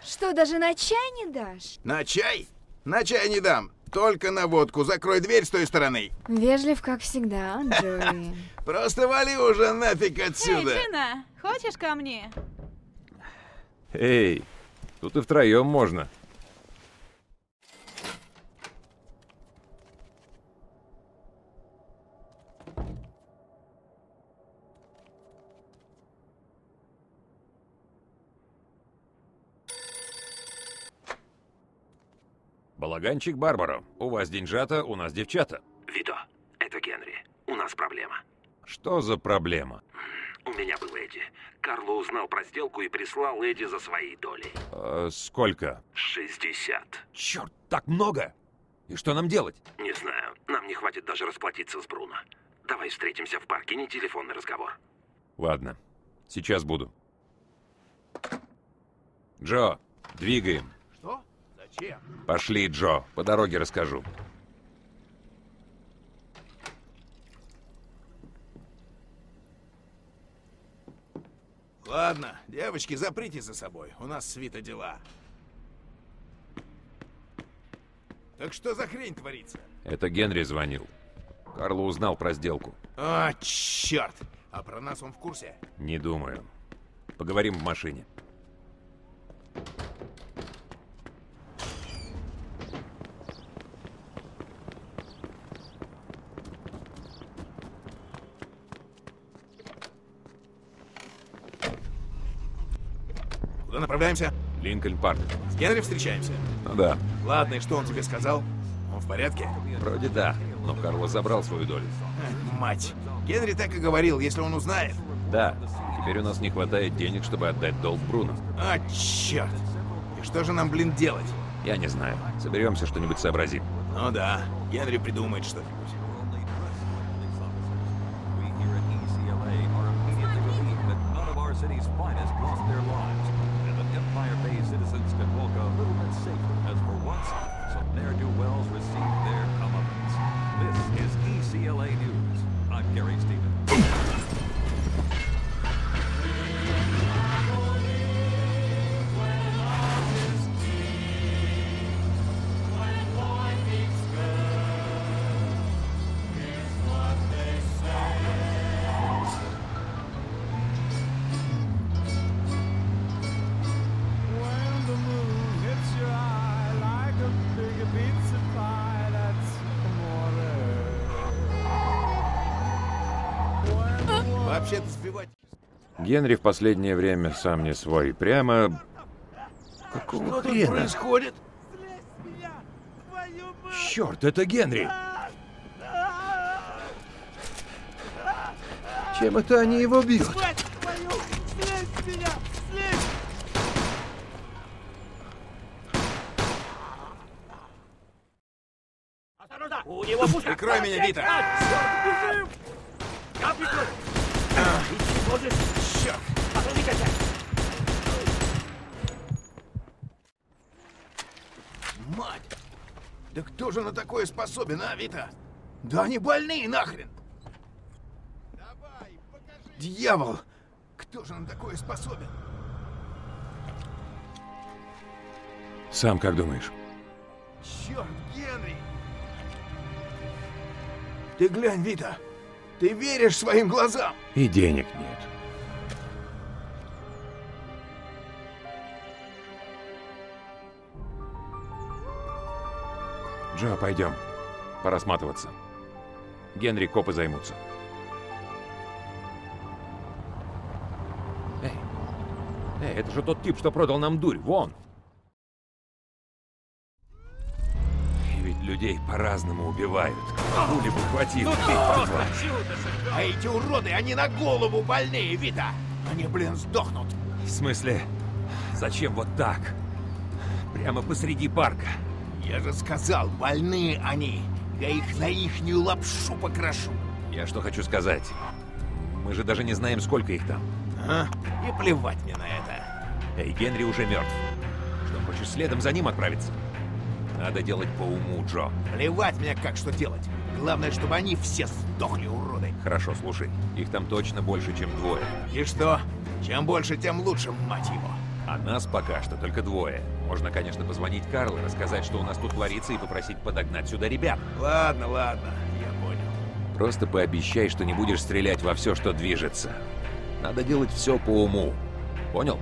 Что, даже на чай не дашь? На чай? На чай не дам. Только на водку. Закрой дверь с той стороны. Вежлив, как всегда, Джои. Просто вали уже нафиг отсюда. Эй, Джина, хочешь ко мне? Эй, тут и втроем можно. Балаганчик Барбаро. У вас деньжата, у нас девчата. Вито, это Генри. У нас проблема. Что за проблема? У меня был Эдди. Карло узнал про сделку и прислал Эдди за своей долей. Сколько? 60. Черт, так много! И что нам делать? Не знаю, нам не хватит даже расплатиться с Бруно. Давай встретимся в парке, не телефонный разговор. Ладно, сейчас буду. Джо, двигаем. Что? Зачем? Пошли, Джо, по дороге расскажу. Ладно, девочки, заприте за собой. У нас свита дела. Так что за хрень творится? Это Генри звонил. Карло узнал про сделку. А, черт! А про нас он в курсе? Не думаю. Поговорим в машине. Куда направляемся? Линкольн-парк. С Генри встречаемся? Ну да, Ладно, и что он тебе сказал? Он в порядке? вроде да, но Карло забрал свою долю. Мать. Генри так и говорил, если он узнает. Да, теперь у нас не хватает денег, чтобы отдать долг Бруно. А, черт! И что же нам, блин, делать? Я не знаю. Соберемся, что-нибудь сообразим. Ну да, Генри придумает что-нибудь. Вообще-то сбивать... Генри в последнее время сам не свой. Прямо... Какого Что тут хрена? происходит? Черт, это Генри! Чем это они его бьют? Прикрой меня, Вита! Черт! Мать! Да кто же на такое способен, а, Вита? Да они больные нахрен! Давай, покажи! Дьявол! Кто же на такое способен? Сам как думаешь? Черт, Генри! Ты глянь, Вита! Ты веришь своим глазам? И денег нет. Джо, пойдем. Пора сматываться. Генри копы займутся. Эй, это же тот тип, что продал нам дурь. Вон! И ведь людей по-разному убивают. Пули бы хватило. А эти уроды, они на голову больные, Вита! Они, блин, сдохнут! В смысле? Зачем вот так? Прямо посреди парка. Я же сказал, больные они! Я их на ихнюю лапшу покрошу! Я что хочу сказать. Мы же даже не знаем, сколько их там. А? И плевать мне на это. Эй, Генри уже мертв. Что, хочешь следом за ним отправиться? Надо делать по уму, Джо. Плевать мне, как что делать. Главное, чтобы они все сдохли, уроды. Хорошо, слушай. Их там точно больше, чем двое. И что? Чем больше, тем лучше, мать его. А нас пока что только двое. Можно, конечно, позвонить Карлу, рассказать, что у нас тут творится, и попросить подогнать сюда ребят. Ладно, ладно, я понял. Просто пообещай, что не будешь стрелять во все, что движется. Надо делать все по уму. Понял?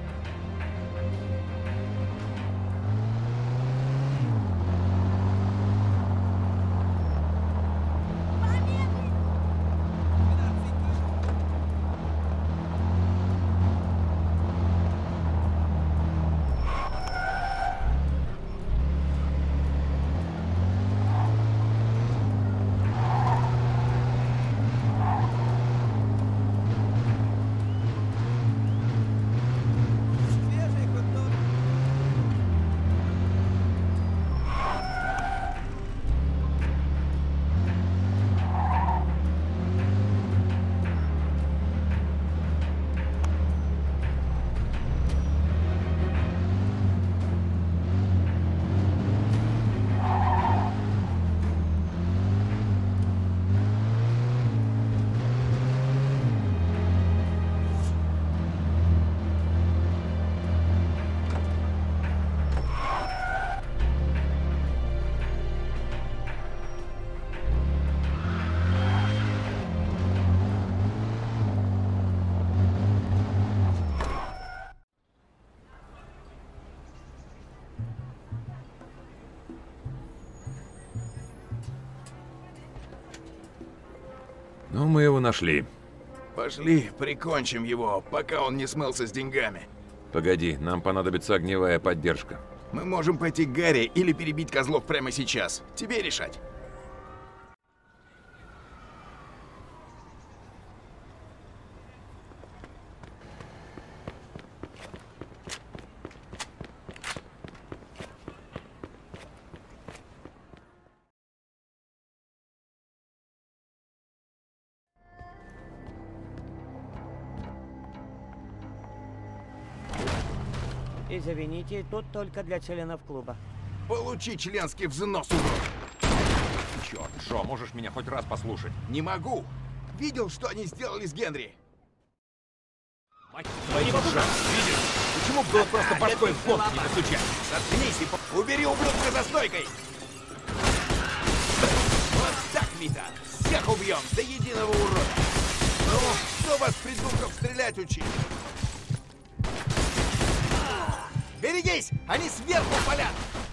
Ну, мы его нашли. Пошли, прикончим его, пока он не смылся с деньгами. Погоди, нам понадобится огневая поддержка. Мы можем пойти к Гарри или перебить козлов прямо сейчас. Тебе решать. Извините, тут только для членов клуба. Получи членский взнос, урод. Черт, Джо, можешь меня хоть раз послушать? Не могу. Видел, что они сделали с Генри? Мать твою, Джо, видишь? Почему было просто башкой в бок не настучать? Заткнись и убери ублюдка за стойкой! Вот так, Вита! Всех убьем, до единого урода! Ну, кто вас, придурков, стрелять учит? Берегись! Они сверху палят!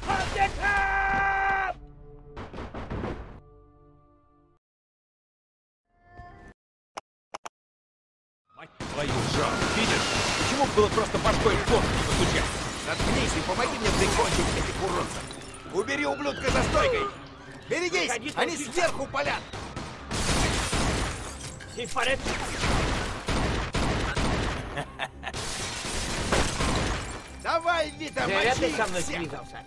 Мать твою, Джо, видишь? Почему было просто башкой в бок не настучать? Заткнись и помоги мне прикончить этих уродцев! Убери ублюдка за стойкой! Берегись! Они сверху палят! Давай, Вита, мочи их всех!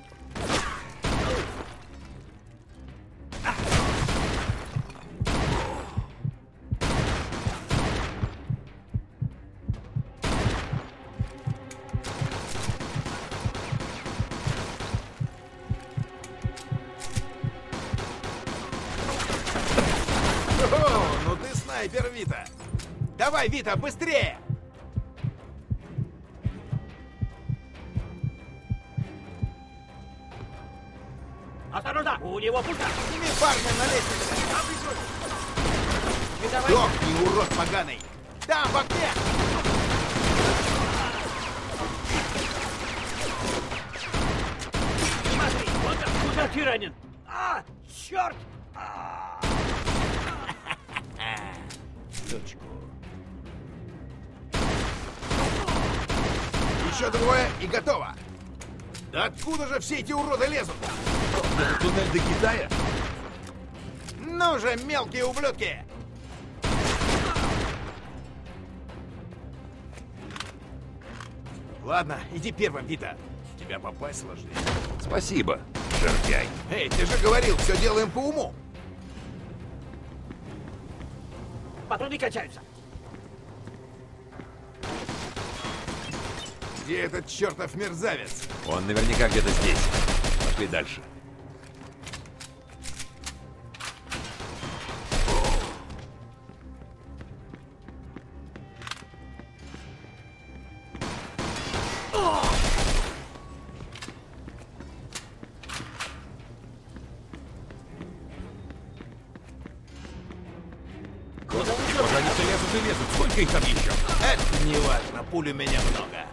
О, ну ты снайпер, Вита! Давай, Вита, быстрее! Осторожно! У него пушка! Сними парня на лестнице! Дохни, урод поганый! Там, в окне! Смотри, вот так, куда ты ранен? А, черт! Дочку. Еще двое и готово! Да откуда же все эти уроды лезут? Это туннель до Китая? Ну же, мелкие ублюдки! Ладно, иди первым, Вита. Тебя попасть сложнее. Спасибо, жердяй. Эй, ты же говорил, все делаем по уму. Патроны качаются. Где этот чертов мерзавец? Он наверняка где-то здесь. Пошли дальше. же лезут, сколько их там еще? Это не важно, пуль у меня много.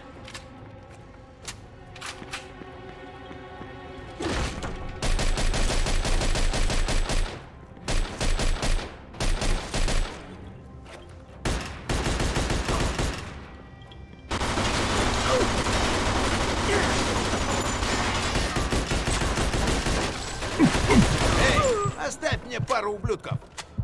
Эй, оставь мне пару ублюдков.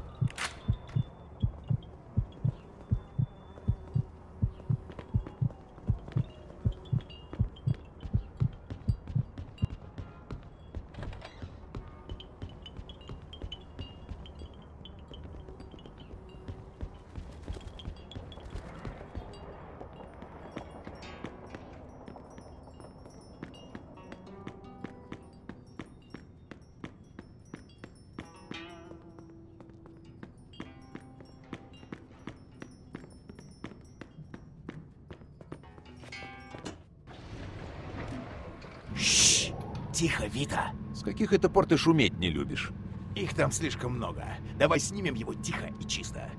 Тихо, Вита. С каких это пор ты шуметь не любишь? Их там слишком много. Давай снимем его тихо и чисто.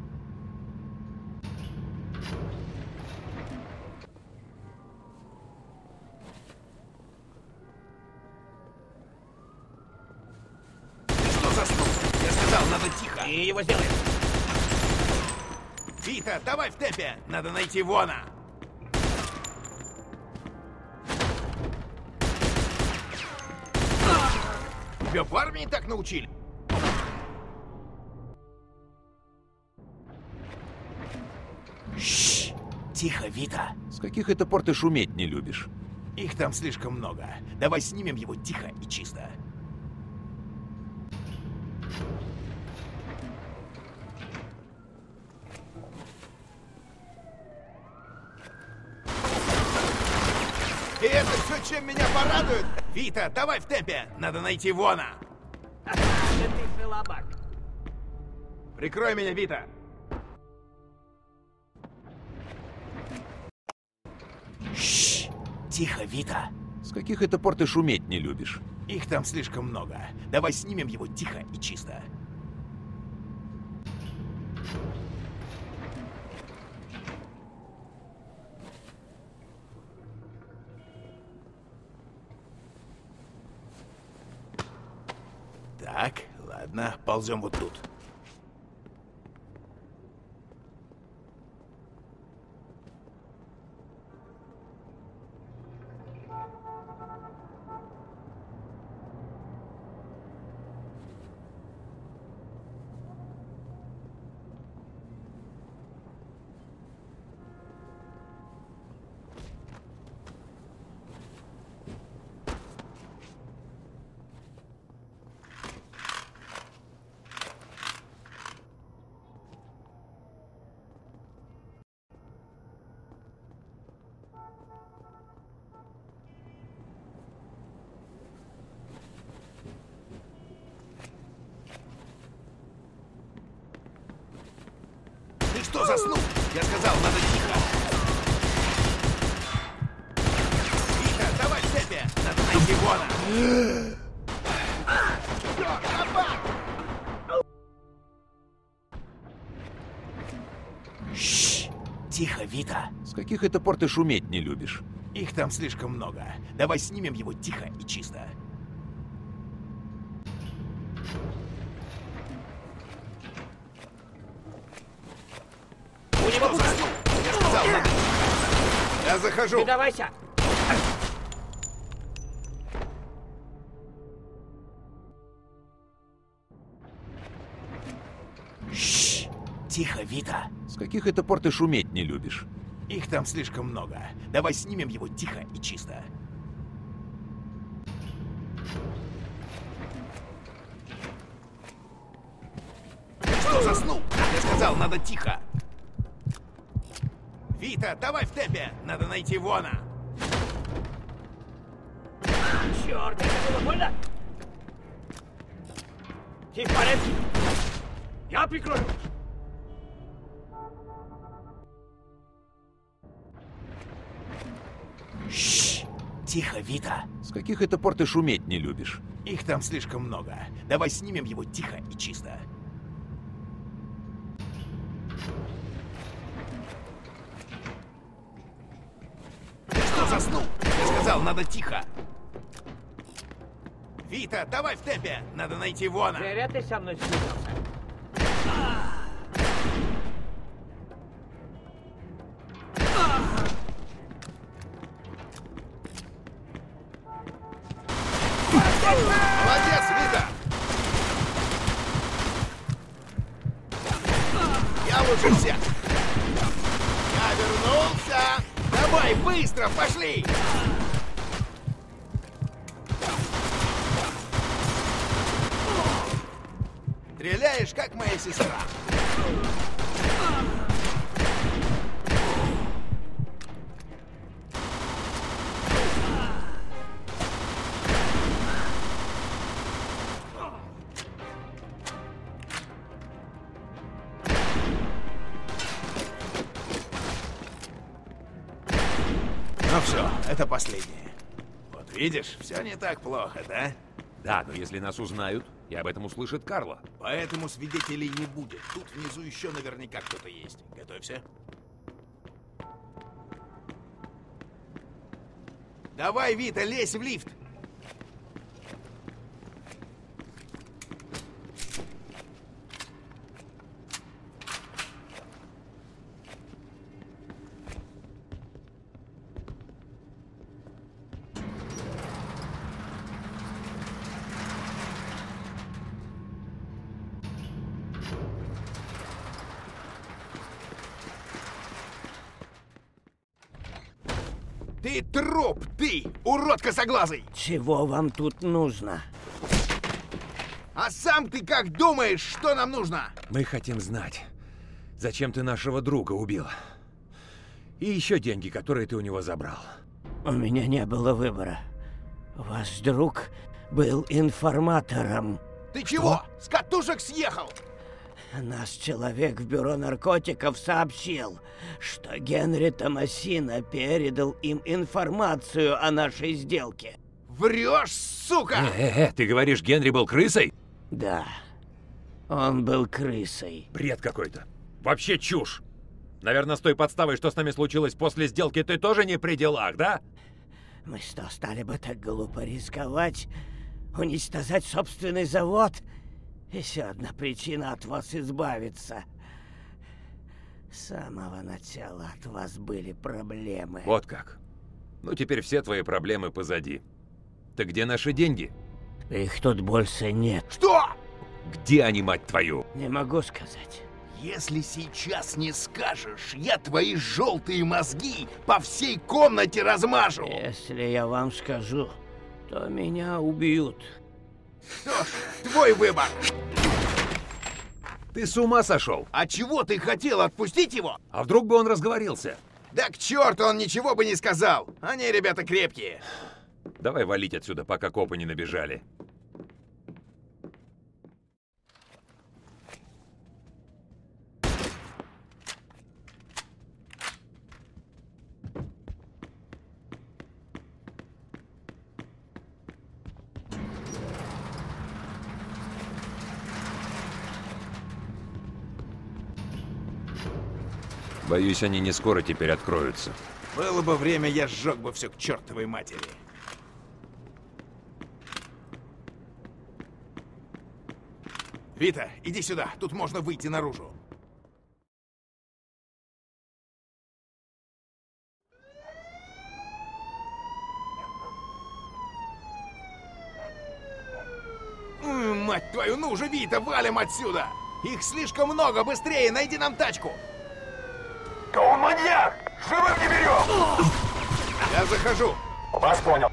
Ты что заснул? Я сказал, надо тихо. И его сделаем. Вита, давай в темпе. Надо найти Вона. Тебя в армии так научили? Шш! Тихо, Вита. С каких это пор ты шуметь не любишь? Их там слишком много. Давай снимем его тихо и чисто. И это все, чем меня порадует? Вита, давай в темпе. Надо найти Вона. Да ты слабак. Прикрой меня, Вита. Шш! Тихо, Вита. С каких это пор ты шуметь не любишь? Их там слишком много. Давай снимем его тихо и чисто. Так, ладно, ползем вот тут. Что заснул? Я сказал, надо тихо. Вита, давай в темпе. Надо найти Вона. Шш! Тихо, Вита. С каких это пор ты шуметь не любишь? Их там слишком много. Давай снимем его тихо и чисто. У него Заснул. Я сказал, надо тихо. Я захожу. Не давайся. Шш! Тихо, Вита. С каких это пор ты шуметь не любишь? Их там слишком много. Давай снимем его тихо и чисто. Ты что, заснул? Я сказал, надо тихо. Вита, давай в темпе. Надо найти Вона. Черт, это было больно. Ты в порядке? Я прикрою. Шш! Тихо, Вита. С каких это пор ты шуметь не любишь? Их там слишком много. Давай снимем его тихо и чисто. сказал, надо тихо. Вита, давай в темпе. Надо найти Вона. Зря ты со мной связался. Молодец, Вита! Я лучше всех! Я вернулся! Давай, быстро, пошли! Стреляешь, как моя сестра! Ну все, это последнее. Вот видишь, все не так плохо, да? Да, но если нас узнают, и об этом услышит Карла. Поэтому свидетелей не будет. Тут внизу еще наверняка кто-то есть. Готовься. Давай, Вита, лезь в лифт. Ты труп, ты, урод косоглазый! Чего вам тут нужно? А сам ты как думаешь, что нам нужно? Мы хотим знать, зачем ты нашего друга убил. И еще деньги, которые ты у него забрал. У меня не было выбора. Ваш друг был информатором. Ты чего? С катушек съехал? Наш человек в бюро наркотиков сообщил, что Генри Томасино передал им информацию о нашей сделке. Врешь, сука! Ты говоришь, Генри был крысой? Да, он был крысой. Бред какой-то. Вообще чушь. Наверное, с той подставой, что с нами случилось после сделки, ты тоже не при делах, да? Мы что, стали бы так глупо рисковать? Уничтожать собственный завод? Еще одна причина от вас избавиться. С самого начала от вас были проблемы. Вот как. Ну, теперь все твои проблемы позади. Так где наши деньги? Их тут больше нет. Что? Где они, мать твою? Не могу сказать. Если сейчас не скажешь, я твои желтые мозги по всей комнате размажу. Если я вам скажу, то меня убьют. Что ж, твой выбор. Ты с ума сошел? А чего ты хотел, отпустить его? А вдруг бы он разговорился? Да к черту, он ничего бы не сказал. Они, ребята, крепкие. Давай валить отсюда, пока копы не набежали. Боюсь, они не скоро теперь откроются. Было бы время, я сжег бы все к чертовой матери. Вита, иди сюда, тут можно выйти наружу. Мать твою, ну же, Вита, валим отсюда! Их слишком много, быстрее, найди нам тачку! Он маньяк! Живым не берем! Я захожу. Вас понял.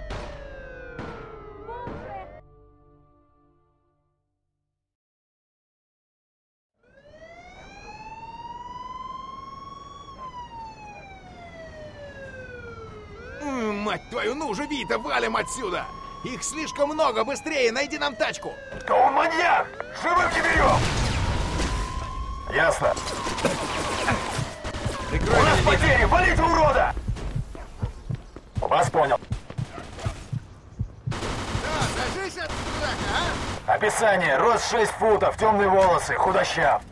Мать твою, ну же, Вита, валим отсюда! Их слишком много, быстрее, найди нам тачку! Он маньяк! Живым не берем! Ясно. Прикрой У нас меня, Вита. потери! Валите, урода! Вас понял. Да, ложись от драка, а? Описание. Рост 6 футов, темные волосы, худощав.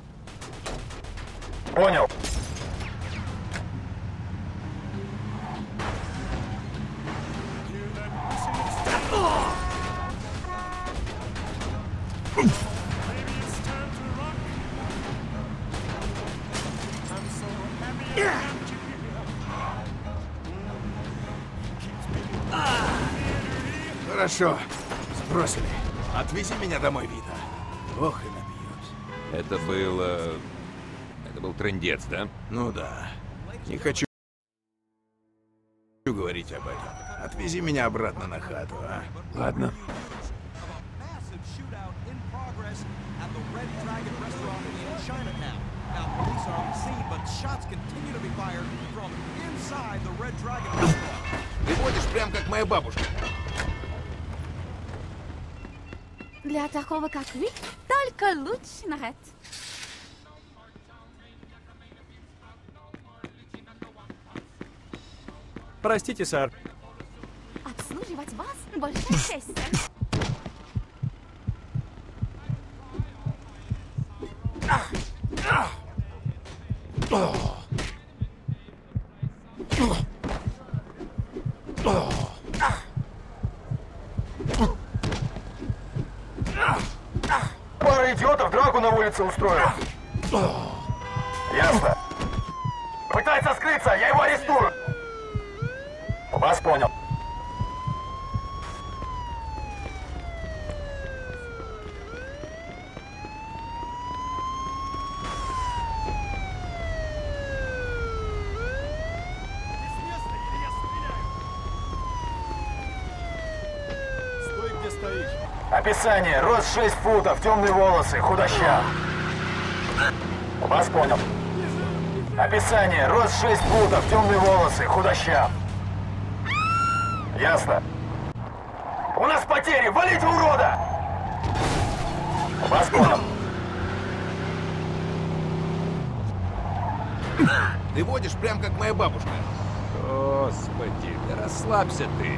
Хорошо, сбросили. Отвези меня домой, Вита. Ох, и набьюсь. Это был трындец, да? Ну да. Не хочу говорить об этом. Отвези меня обратно на хату, а? Ладно. Ты водишь прям как моя бабушка. Для такого, как вы, только лучше наряд. Простите, сэр. Обслуживать вас большая честь. Пара идиотов драку на улице устроила. Ясно. Пытается скрыться, я его арестую. Вас понял. Описание. Рост 6 футов, темные волосы, худощав. Вас понял. Описание. Рост 6 футов, темные волосы, худощав. Ясно. У нас потери! Валите урода! Вас понял. Ты водишь прям как моя бабушка. Господи, да расслабься ты.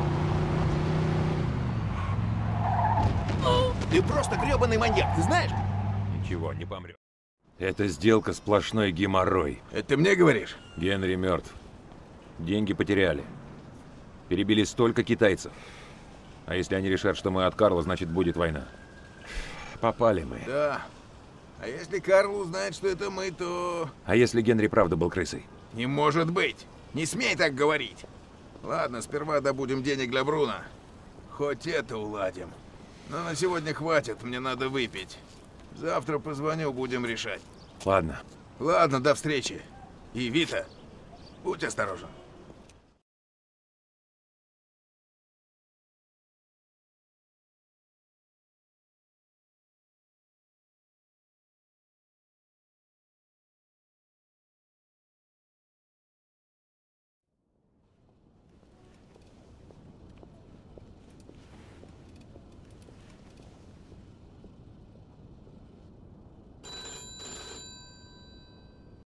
Ты просто гребаный маньяк, ты знаешь? Ничего, не помрет. Эта сделка сплошной геморрой. Это ты мне говоришь? Генри мертв. Деньги потеряли. Перебили столько китайцев. А если они решат, что мы от Карла, значит будет война. Попали мы. Да. А если Карл узнает, что это мы, то... А если Генри правда был крысой? Не может быть. Не смей так говорить. Ладно, сперва добудем денег для Бруно. Хоть это уладим. Но на сегодня хватит, мне надо выпить. Завтра позвоню, будем решать. Ладно. Ладно, до встречи. И, Вита, будь осторожен.